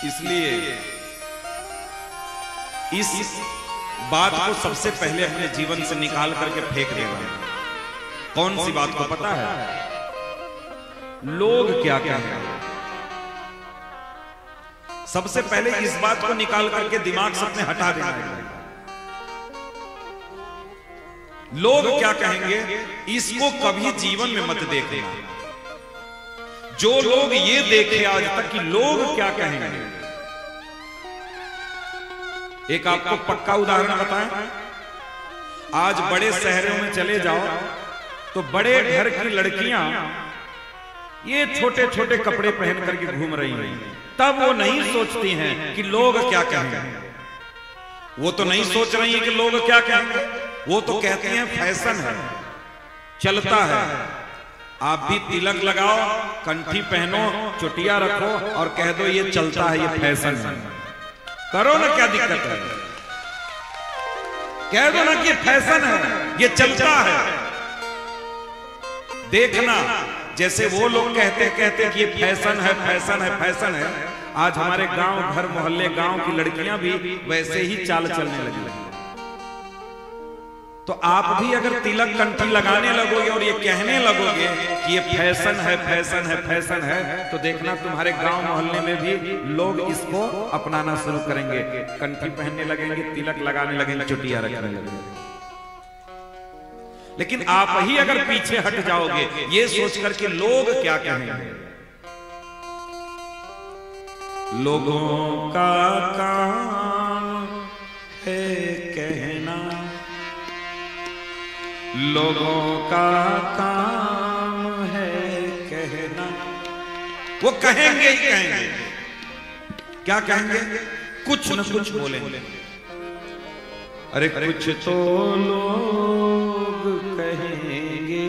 इसलिए इस बात को सबसे पहले अपने जीवन से निकाल करके फेंक देना। कौन सी बात को पता है? लोग क्या कहेंगे। सबसे पहले इस बात को निकाल करके दिमाग से अपने हटा देना है। लोग क्या कहेंगे, इसको कभी जीवन में मत देखना। जो लोग ये देखे आज तक कि लोग क्या कहेंगे। एक आपको पक्का उदाहरण बताएं, आज बड़े शहरों में चले जाओ तो बड़े घर की लड़कियां ये छोटे छोटे कपड़े पहन करके घूम रही हैं, तब वो नहीं सोचती हैं कि लोग क्या कहेंगे। वो तो नहीं सोच रही हैं कि लोग क्या कहेंगे, वो तो कहती हैं फैशन है, चलता है। आप भी तिलक लगाओ, कंठी पहनो, चुटिया रखो और कह दो ये चलता है, ये फैशन है। करो ना, क्या दिक्कत है? कह दो ना कि ये फैशन है, ये चलता है। देखना, जैसे वो लोग कहते कि ये फैशन है, फैशन है, फैशन है, आज हमारे गांव, घर, मोहल्ले, गांव की लड़कियां भी वैसे ही चाल चलने लगी। तो आप भी अगर तिलक कंठी लगाने लगोगे और ये कहने लगोगे कि ये फैशन है, फैशन है, फैशन है, तो देखना तुम्हारे गांव मोहल्ले में भी लोग इसको अपनाना शुरू करेंगे। कंठी पहनने लगेंगे, तिलक लगाने लगेंगे, चुटिया रखने लगेंगे। लेकिन आप ही अगर पीछे हट जाओगे ये सोचकर के लोग क्या कहेंगे। लोगों का काम है कहना, लोगों का काम है कहना। वो कहेंगे ही कहेंगे। क्या कहेंगे? कुछ न कुछ बोलेंगे। अरे कुछ तो लोग कहेंगे,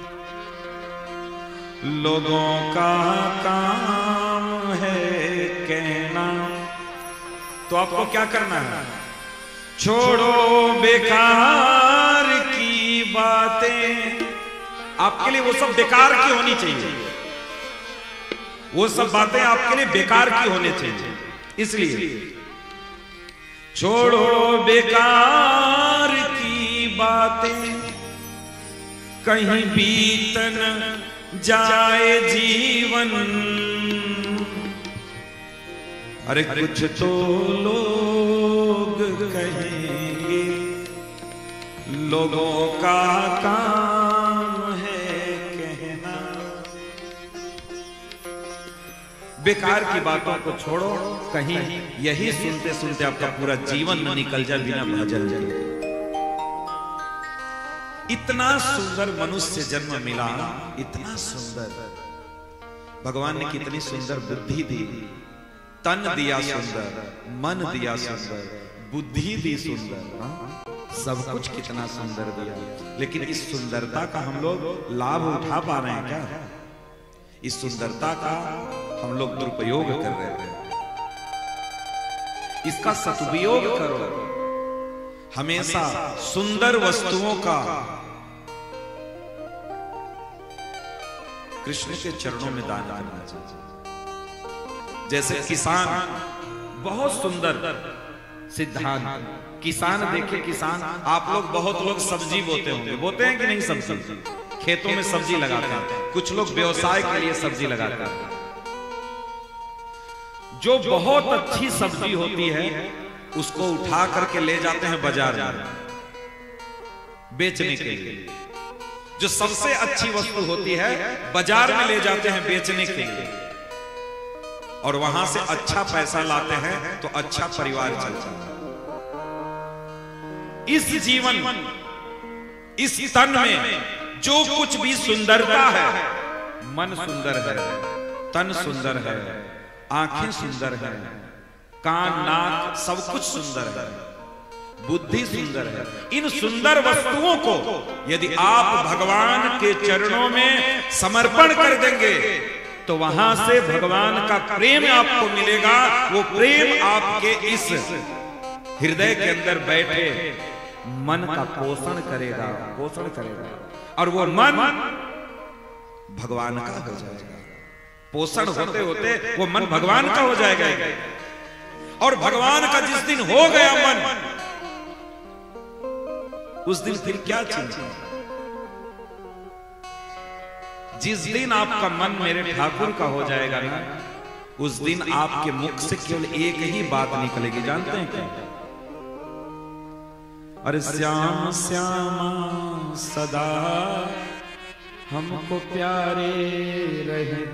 लोगों का काम है कहना। तो आपको क्या करना है? छोड़ो बेकार की बातें। आपके लिए वो सब बेकार की होनी चाहिए, वो सब बातें आपके लिए बेकार की होनी चाहिए। इसलिए छोड़ो बेकार की बातें, कहीं बीत न जाए जीवन। अरे कुछ तो लोग कहेंगे, लोगों का काम है कहना। बेकार की बातों को छोड़ो, कहीं यही सुनते सुनते आपका पूरा जीवन न निकल जाए बिना भजन के। इतना सुंदर मनुष्य जन्म मिला, इतना सुंदर। भगवान ने कितनी सुंदर बुद्धि दी, तन दिया सुंदर, मन दिया सुंदर, बुद्धि दी सुंदर, सब कुछ कितना सुंदर दिया। लेकिन इस सुंदरता का हम लोग लाभ उठा पा रहे हैं क्या? इस सुंदरता का हम लोग दुरुपयोग कर रहे हैं। इसका सदुपयोग करो। हमेशा सुंदर वस्तुओं का कृष्ण के चरणों में दान करना चाहिए। जैसे किसान, बहुत सुंदर सिद्धांत। किसान देखे, किसान, आप लोग बहुत लोग सब्जी बोते होंगे, बोते हैं कि नहीं? सब्जी खेतों में सब्जी लगाते हैं। कुछ लोग व्यवसाय के लिए सब्जी लगाते हैं। जो बहुत अच्छी सब्जी होती है उसको उठा करके ले जाते हैं बाजार में बेचने के लिए। जो सबसे अच्छी वस्तु होती है बाजार में ले जाते हैं बेचने के लिए, और वहां से अच्छा पैसा लाते हैं तो अच्छा परिवार चलता है। इस जीवन, इस तन में जो कुछ भी सुंदरता है, मन सुंदर है, तन सुंदर है, आंखें सुंदर है, कान, नाक, सब कुछ सुंदर है, बुद्धि सुंदर है। इन सुंदर वस्तुओं को यदि आप भगवान के चरणों में समर्पण कर देंगे तो वहां से भगवान का प्रेम आपको मिलेगा। वो प्रेम आपके इस हृदय के अंदर बैठे मन का पोषण करेगा, पोषण करेगा, और वो मन भगवान का हो जाएगा। पोषण होते होते वो मन भगवान का हो जाएगा। और भगवान का जिस दिन हो गया मन, उस दिन फिर क्या चिंता। जिस दिन आपका मन मेरे ठाकुर का हो जाएगा ना, उस दिन आपके मुख से केवल एक ही बात निकलेगी, जानते हैं क्या? अरे श्याम श्यामा सदा हमको प्यारे रहे,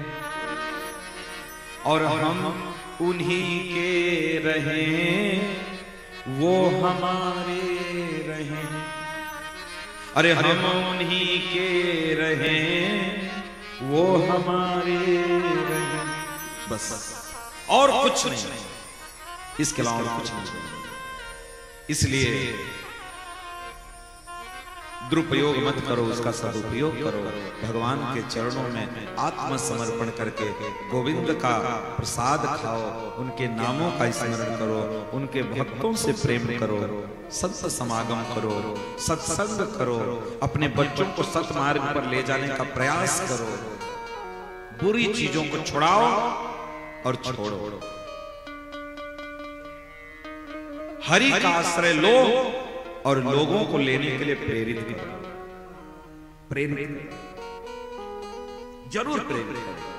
और हम उन्हीं के रहें, वो हमारे रहें। अरे हम उन्हीं के रहें, वो हमारे रहें। बस और कुछ नहीं, इसके अलावा कुछ नहीं। इसलिए दुरुपयोग मत करो, उसका सदुपयोग करो। भगवान के चरणों में आत्मसमर्पण करके गोविंद का प्रसाद खाओ, उनके नामों का स्मरण करो, उनके भक्तों से प्रेम करो, सत्संग समागम करो, सत्संग करो, अपने बच्चों को सत्मार्ग पर ले जाने का प्रयास करो, बुरी चीजों को छुड़ाओ और छोड़ो। हरि का आश्रय लो और लोगों को लेने के लिए प्रेरित करो, जरूर प्रेरित करो।